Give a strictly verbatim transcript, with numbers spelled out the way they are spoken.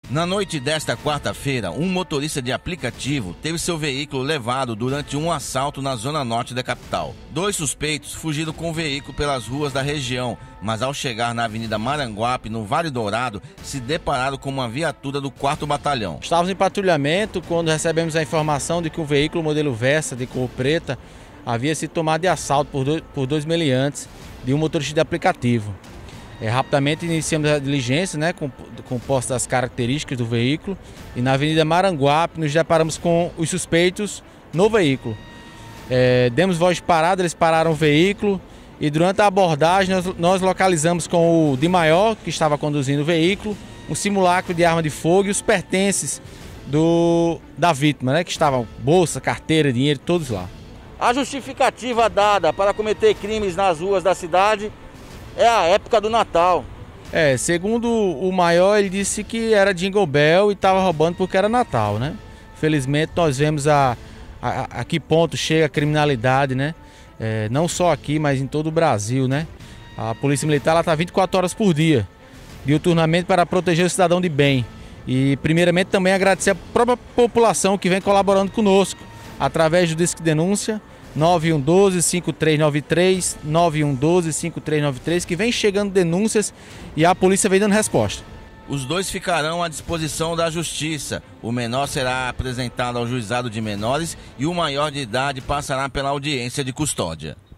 Na noite desta quarta-feira, um motorista de aplicativo teve seu veículo levado durante um assalto na zona norte da capital. Dois suspeitos fugiram com o veículo pelas ruas da região, mas ao chegar na Avenida Maranguape, no Vale Dourado, se depararam com uma viatura do quarto Batalhão. Estávamos em patrulhamento quando recebemos a informação de que um veículo modelo Versa de cor preta havia sido tomado de assalto por dois, por dois meliantes de um motorista de aplicativo. É, rapidamente iniciamos a diligência, né, com, com posse das características do veículo, e na Avenida Maranguape nos deparamos com os suspeitos no veículo. É, demos voz de parada, eles pararam o veículo e durante a abordagem nós, nós localizamos com o de maior que estava conduzindo o veículo, um simulacro de arma de fogo e os pertences do, da vítima, né, que estavam bolsa, carteira, dinheiro, todos lá. A justificativa dada para cometer crimes nas ruas da cidade é a época do Natal. É, segundo o maior, ele disse que era Jingle Bell e estava roubando porque era Natal, né? Felizmente nós vemos a, a, a que ponto chega a criminalidade, né? É, não só aqui, mas em todo o Brasil, né? A Polícia Militar está vinte e quatro horas por dia, diuturnamente, para proteger o cidadão de bem. E primeiramente também agradecer a própria população que vem colaborando conosco, através do Disque Denúncia, nove um dois, cinco três nove três, nove um dois, cinco três nove três, que vem chegando denúncias e a polícia vem dando resposta. Os dois ficarão à disposição da Justiça. O menor será apresentado ao juizado de menores e o maior de idade passará pela audiência de custódia.